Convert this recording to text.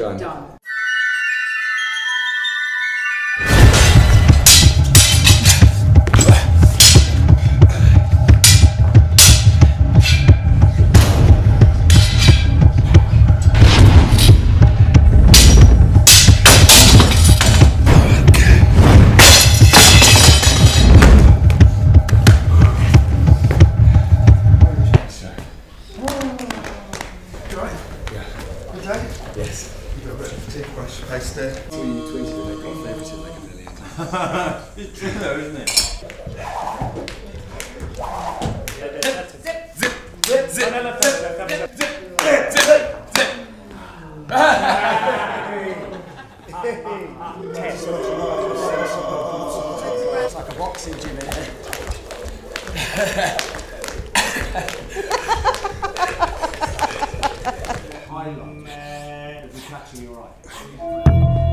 Done. Done. Yes. You've got a bit of toothbrush paste there. So you tweeted and they got favorited like a million times. It's true though, isn't it? It's like a boxing gym, isn't it? Highlight. Is he catching you right?